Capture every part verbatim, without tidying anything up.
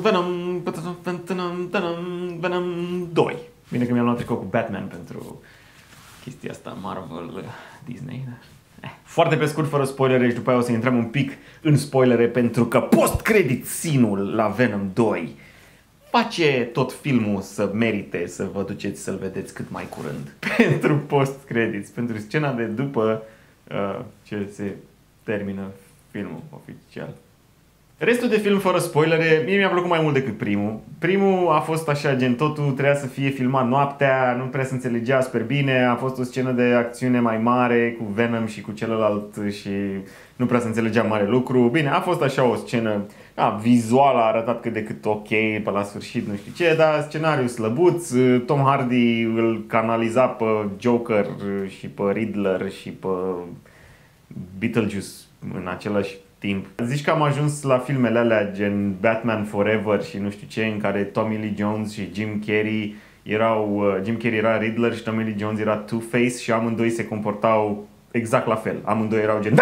Venom, Venom, Venom doi. Bine că mi-am luat tricou cu Batman pentru chestia asta Marvel Disney. Eh, foarte pe scurt, fără spoilere, și după aia o să intrăm un pic în spoilere, pentru că post-credit scene-ul la Venom doi face tot filmul să merite să vă duceți să-l vedeți cât mai curând. Pentru post-credits, pentru scena de după uh, ce se termină filmul oficial. Restul de film fără spoilere, mie mi-a plăcut mai mult decât primul. Primul a fost așa, gen, totul trebuia să fie filmat noaptea, nu prea se înțelegea super bine, a fost o scenă de acțiune mai mare cu Venom și cu celălalt și nu prea se înțelegea mare lucru. Bine, a fost așa o scenă, da, vizual a arătat cât de cât ok pe la sfârșit, nu știu ce, dar scenariul slăbuț, Tom Hardy îl canaliza pe Joker și pe Riddler și pe Beetlejuice în același timp. Zici că am ajuns la filmele alea gen Batman Forever și nu știu ce, în care Tommy Lee Jones și Jim Carrey erau, Jim Carrey era Riddler și Tommy Lee Jones era Two-Face și amândoi se comportau exact la fel. Amândoi erau gen...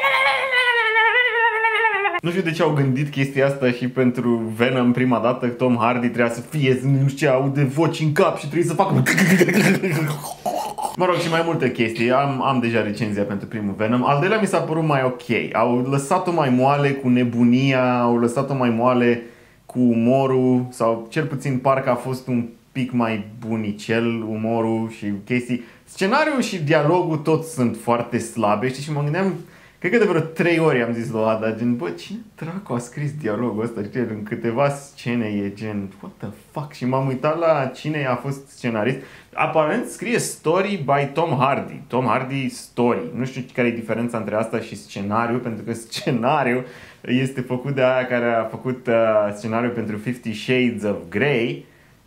Nu știu de ce au gândit chestia asta și pentru Venom prima dată. Tom Hardy trebuia să fie, nu știu ce, aude voci în cap și trebuie să facă... Mă rog, și mai multe chestii. Am, am deja recenzia pentru primul Venom. Al doilea mi s-a părut mai ok. Au lăsat-o mai moale cu nebunia, au lăsat-o mai moale cu umorul, sau cel puțin parcă a fost un pic mai bunicel umorul și chestii. Scenariul și dialogul tot sunt foarte slabe, știi? Și mă gândeam, cred că de vreo trei ori am zis la Ada, gen, bă, cine dracu a scris dialogul ăsta? Știi? În câteva scene e gen, what the fuck? Și m-am uitat la cine a fost scenarist. Aparent scrie story by Tom Hardy. Tom Hardy story. Nu știu care e diferența între asta și scenariu, pentru că scenariu este făcut de aia care a făcut uh, scenariul pentru Fifty Shades of Grey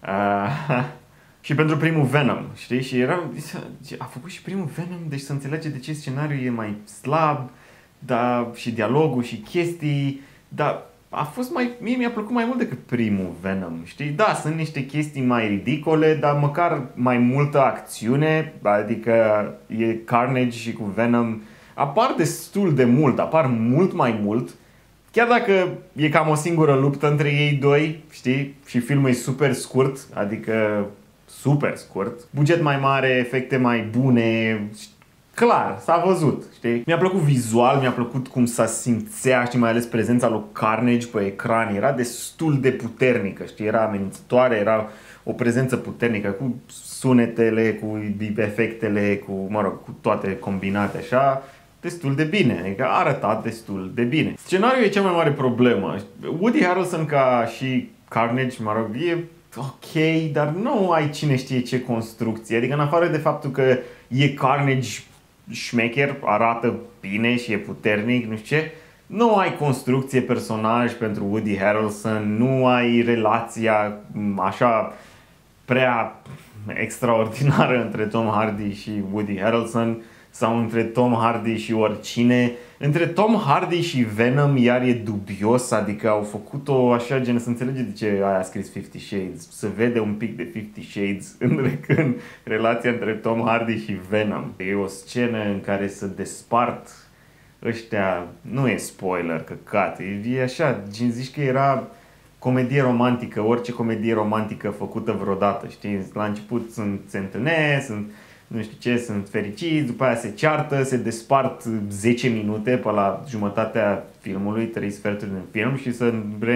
uh, și pentru primul Venom, știi? Și era, a făcut și primul Venom, deci să înțelege de ce scenariul e mai slab, da, și dialogul și chestii, dar a fost mai, mie mi-a plăcut mai mult decât primul Venom, știi? Da, sunt niște chestii mai ridicole, dar măcar mai multă acțiune, adică e Carnage și cu Venom apar destul de mult, apar mult mai mult, chiar dacă e cam o singură luptă între ei doi, știi? Și filmul e super scurt, adică super scurt, buget mai mare, efecte mai bune, clar, s-a văzut, știi? Mi-a plăcut vizual, mi-a plăcut cum s-a simțea, știi, mai ales prezența lui Carnage pe ecran, era destul de puternică, știi, era amenințătoare, era o prezență puternică, cu sunetele, cu efectele, cu, mă rog, cu toate combinate așa, destul de bine, adică a arătat destul de bine. Scenariul e cea mai mare problemă. Woody Harrelson ca și Carnage, mă rog, e ok, dar nu ai cine știe ce construcție, adică în afară de faptul că e Carnage șmecher, arată bine și e puternic, nu știu ce, nu ai construcție personaj pentru Woody Harrelson, nu ai relația așa prea extraordinară între Tom Hardy și Woody Harrelson sau între Tom Hardy și oricine. Între Tom Hardy și Venom iar e dubios, adică au făcut-o așa, gen, să înțelege de ce aia a scris Fifty Shades, să vede un pic de Fifty Shades în, în relația între Tom Hardy și Venom. E o scenă în care se despart ăștia, nu e spoiler, căcat, e, e așa, gen, zici că era comedie romantică, orice comedie romantică făcută vreodată, știi? La început sunt, se întâlnesc, sunt nu știu ce, sunt fericiți, după aia se ceartă, se despart zece minute pe la jumătatea filmului, trei sferturi din film și se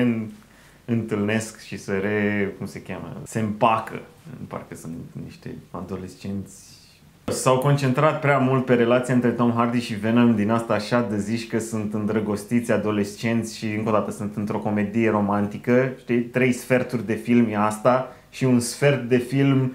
reîntâlnesc și se re... cum se cheamă? Se împacă. Parcă sunt niște adolescenți. S-au concentrat prea mult pe relația între Tom Hardy și Venom, din asta așa de zici că sunt îndrăgostiți adolescenți și încă o dată sunt într-o comedie romantică, știi? Trei sferturi de film e asta și un sfert de film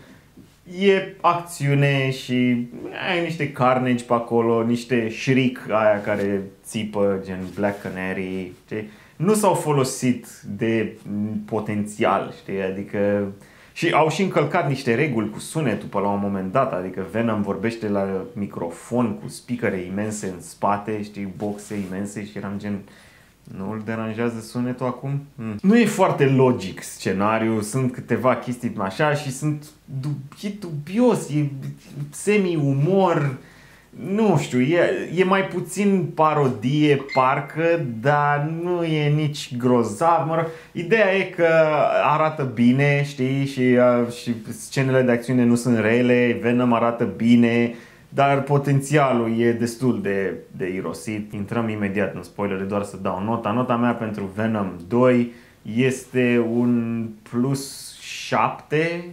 e acțiune și ai niște Carnage pe acolo, niște Shriek aia care țipă, gen Black Canary, știi? Nu s-au folosit de potențial, știi? Adică și au și încălcat niște reguli cu sunetul pe la un moment dat, adică Venom vorbește la microfon cu speakere imense în spate, știi, boxe imense și eram gen, nu îl deranjează sunetul acum? Mm. Nu e foarte logic scenariul, sunt câteva chestii așa și sunt dub- e dubios, e semi-umor, nu știu, e, e mai puțin parodie parcă, dar nu e nici grozav, mă rog. Ideea e că arată bine, știi, și, uh, și scenele de acțiune nu sunt rele, Venom arată bine, dar potențialul e destul de, de irosit. Intrăm imediat în spoilere, doar să dau nota. Nota mea pentru Venom doi este un plus șapte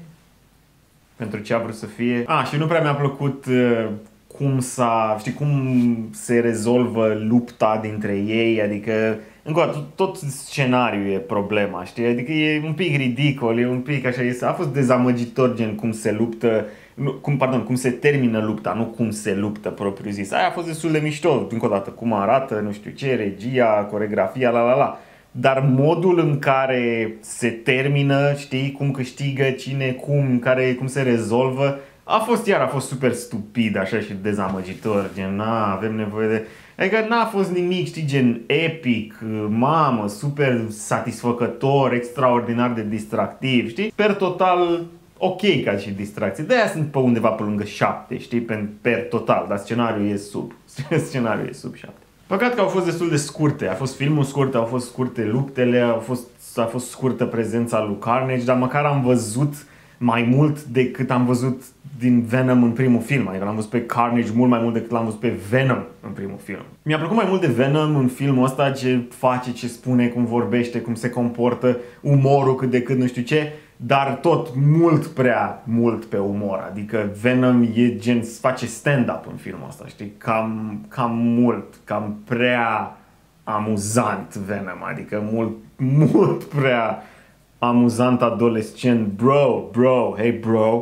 pentru ce a vrut să fie. Ah, și nu prea mi-a plăcut uh, cum s-a, știi, cum se rezolvă lupta dintre ei, adică încă o dată, tot scenariul e problema, știi? Adică e un pic ridicol, e un pic așa, e, a fost dezamăgitor gen cum se luptă, nu, cum, pardon, cum se termină lupta, nu cum se luptă propriu zis. Aia a fost destul de mișto, încă o dată, cum arată, nu știu ce, regia, coregrafia, la la la. Dar modul în care se termină, știi, cum câștigă, cine, cum, care, cum se rezolvă, a fost iar, a fost super stupid, așa, și dezamăgitor, gen, na, avem nevoie de... Adică n-a fost nimic, știi, gen epic, mamă, super satisfăcător, extraordinar de distractiv, știi? Per total ok ca și distracție. De-aia sunt pe undeva pe lângă șapte, știi, per, per total, dar scenariul e sub, scenariul e sub șapte. Păcat că au fost destul de scurte, a fost filmul scurt, au fost scurte luptele, au fost, a fost scurtă prezența lui Carnage, dar măcar am văzut mai mult decât am văzut din Venom în primul film. Adică l-am văzut pe Carnage mult mai mult decât l-am văzut pe Venom în primul film. Mi-a plăcut mai mult de Venom în filmul ăsta, ce face, ce spune, cum vorbește, cum se comportă, umorul cât de cât nu știu ce, dar tot mult prea mult pe umor. Adică Venom e gen, face stand-up în filmul ăsta, știi? Cam, cam mult, cam prea amuzant Venom, adică mult, mult prea amuzant adolescent, bro, bro, hey bro.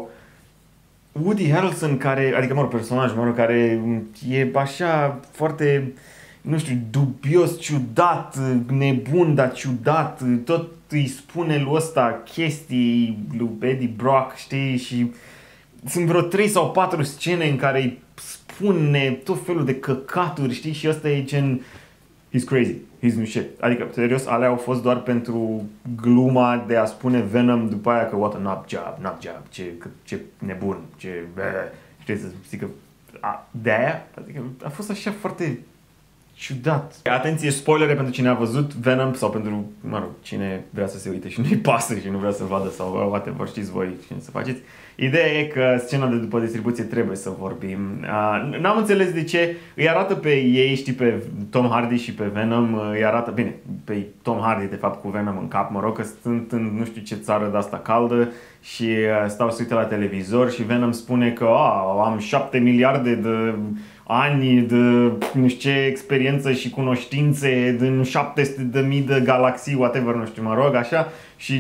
Woody Harrelson, care, adică mă rog, personajul, mă rog, care e așa foarte, nu știu, dubios, ciudat, nebun, dar ciudat, tot îi spune lui ăsta chestii lui Eddie Brock, știi, și sunt vreo trei sau patru scene în care îi spune tot felul de căcaturi, știi, și ăsta e gen, he's crazy, he's new shit. Adică, serios, alea au fost doar pentru gluma de a spune Venom după aia că what a nut job, nut job, ce, ce nebun, ce, bă, știi, să zic că a, de aia, adică a fost așa foarte ciudat. Atenție, spoilere pentru cine a văzut Venom sau pentru, mă rog, cine vrea să se uite și nu-i pasă și nu vrea să vadă sau whatever, știți voi cine să faceți. Ideea e că scena de după distribuție trebuie să vorbim. Uh, n-am înțeles de ce îi arată pe ei, știi, pe Tom Hardy și pe Venom, îi arată, bine, pe Tom Hardy de fapt cu Venom în cap, mă rog, că sunt în nu știu ce țară de asta caldă și uh, stau să uite la televizor și Venom spune că ah, am șapte miliarde de ani de nu știu ce experiență și cunoștințe din șapte sute de mii de galaxii, whatever, nu știu, mă rog, așa, și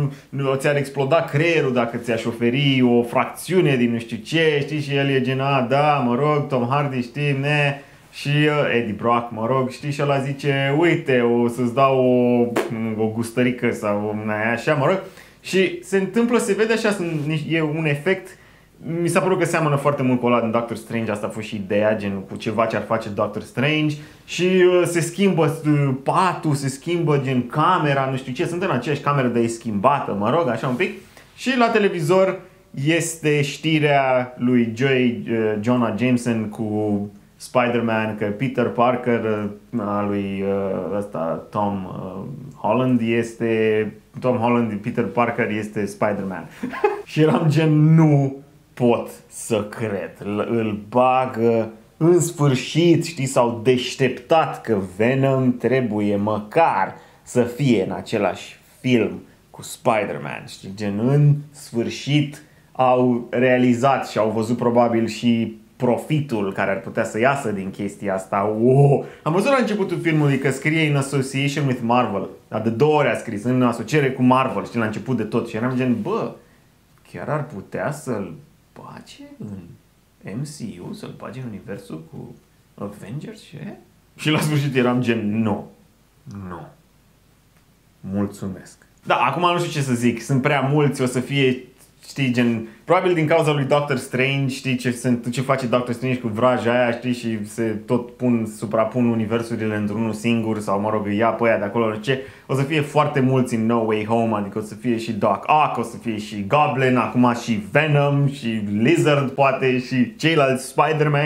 nu ți-ar exploda creierul dacă ți-aș oferi o fracțiune din nu știu ce, știi, și el e gen, a, da, mă rog, Tom Hardy, știi, ne, și uh, Eddie Brock, mă rog, știi, și ăla zice, uite, o să-ți dau o, o gustărică sau așa, mă rog, și se întâmplă, se vede așa, e un efect. Mi s-a părut că seamănă foarte mult cu ăla din Doctor Strange, asta a fost și ideea, gen cu ceva ce ar face Doctor Strange și uh, se schimbă uh, patul, se schimbă gen camera, nu știu ce, sunt în aceeași cameră, dar e schimbată, mă rog, așa un pic. Și la televizor este știrea lui Joey, uh, Jonah Jameson cu Spider-Man, că Peter Parker uh, a lui uh, ăsta, Tom uh, Holland este, Tom Holland, Peter Parker este Spider-Man. Și eram gen, nu pot să cred, îl bagă în sfârșit, știi, s-au deșteptat că Venom trebuie măcar să fie în același film cu Spider-Man, știi, gen în sfârșit au realizat și au văzut probabil și profitul care ar putea să iasă din chestia asta. Wow. Am văzut la începutul filmului că scrie in association with Marvel, dar de două ori a scris în asociere cu Marvel, știi, la început de tot și eram gen, bă, chiar ar putea să-l bage în M C U, să-l bage în universul cu Avengers și Și la sfârșit eram gen, nu, nu, mulțumesc. Da, acum nu știu ce să zic, sunt prea mulți, o să fie, știi, gen, probabil din cauza lui Doctor Strange, știi, ce, se, ce face Doctor Strange cu vraja aia, știi, și se tot pun, suprapun universurile într-unul singur, sau mă rog, îi ia pe aia de acolo, nu știu ce, o să fie foarte mulți în No Way Home, adică o să fie și Doc Ock, o să fie și Goblin, acum și Venom, și Lizard, poate, și ceilalți Spider-Man,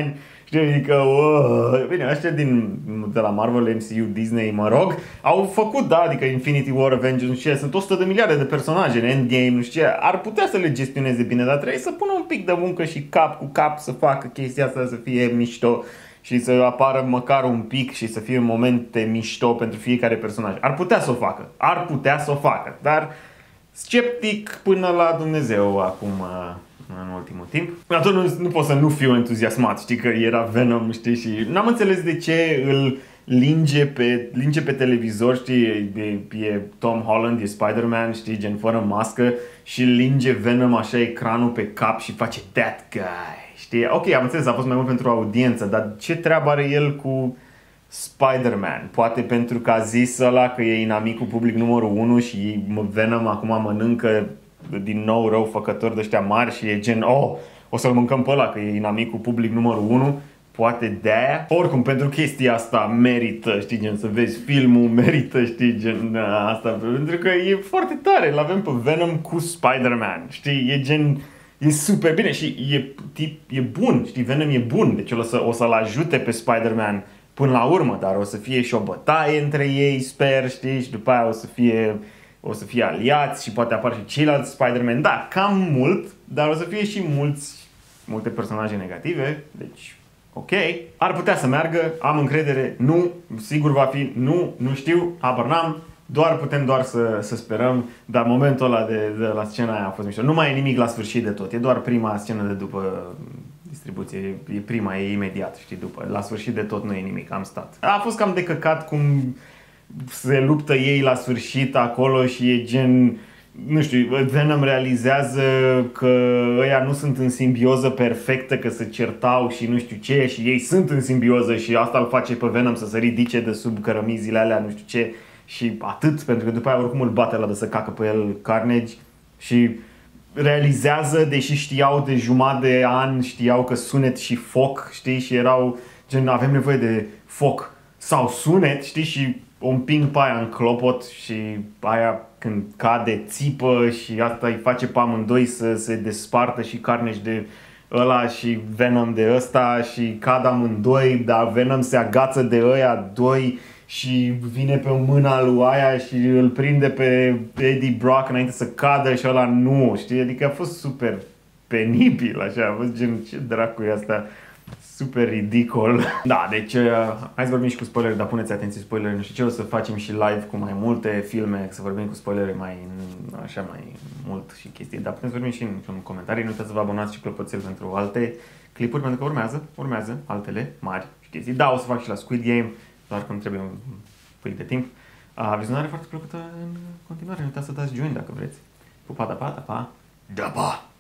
Știi, adică, wow. Bine, ăștia din, de la Marvel, M C U, Disney, mă rog, au făcut, da, adică Infinity War, Avengers, nu știu ce, sunt o sută de miliarde de personaje în Endgame, nu știu ce, ar putea să le gestioneze bine, dar trebuie să pună un pic de muncă și cap cu cap să facă chestia asta să fie mișto și să apară măcar un pic și să fie momente mișto pentru fiecare personaj. Ar putea să o facă, ar putea să o facă, dar sceptic până la Dumnezeu acum în ultimul timp. Atunci nu, nu pot să nu fiu entuziasmat, știi, că era Venom, știi, și n-am înțeles de ce îl linge pe, linge pe televizor, știi, e, e Tom Holland, e Spider-Man, știi, gen fără mască și linge Venom așa ecranul pe cap și face that guy, știi? Ok, am înțeles, a fost mai mult pentru audiență, dar ce treabă are el cu Spider-Man? Poate pentru că a zis ăla că e inamicul public numărul unu și Venom acum mănâncă din nou răufăcători de ăștia mari și e gen, oh, o să-l mâncăm pe ăla că e inamicul public numărul unu. Poate de-aia. Oricum, pentru chestia asta merită, știi, gen, să vezi filmul, merită, știi, gen, asta, pentru că e foarte tare, l-avem pe Venom cu Spider-Man, știi, e gen, e super bine și e, tip, e bun, știi, Venom e bun, deci o, să, o să-l ajute pe Spider-Man până la urmă, dar o să fie și o bătaie între ei, sper, știi, și după aia o să fie, o să fie aliați și poate apar și ceilalți Spider-Man, da, cam mult, dar o să fie și mulți, multe personaje negative, deci ok, ar putea să meargă, am încredere, nu, sigur va fi, nu, nu știu, habar n-am, doar putem doar să, să sperăm, dar momentul ăla de, de la scena aia a fost mișto. Nu mai e nimic la sfârșit de tot, e doar prima scenă de după distribuție, e prima, e imediat, știi, după, la sfârșit de tot nu e nimic, am stat. A fost cam de căcat cum se luptă ei la sfârșit acolo și e gen, nu știu, Venom realizează că ăia nu sunt în simbioză perfectă, că se certau și nu știu ce și ei sunt în simbioză și asta îl face pe Venom să se ridice de sub cărămizile alea, nu știu ce și atât, pentru că după aia oricum îl bate la de să cacă pe el Carnage și realizează, deși știau de jumătate de an, știau că sunet și foc, știi, și erau gen, avem nevoie de foc sau sunet, știi, și o împing pe aia în clopot și aia când cade țipă și asta îi face pe amândoi să se despartă și Carnage de ăla și Venom de ăsta și cad amândoi, dar Venom se agață de ăia doi și vine pe mâna lui aia și îl prinde pe Eddie Brock înainte să cadă și ăla nu, știi? Adică a fost super penibil așa, a fost gen, ce dracu e asta? Super ridicol. Da, deci uh, hai să vorbim și cu spoilere, dar puneți atenție spoilere, nu știu ce, o să facem și live cu mai multe filme, să vorbim cu spoilere mai, așa, mai mult și chestii, dar putem să vorbim și în, în comentarii, nu uitați să vă abonați și clopoțel pentru alte clipuri, pentru că urmează, urmează altele mari și chestii. Da, o să fac și la Squid Game, doar că îmi trebuie un pic de timp. Uh, vizionare foarte plăcută în continuare, nu uitați să dați join dacă vreți. Pupa, da, pa, da, pa, da, pa!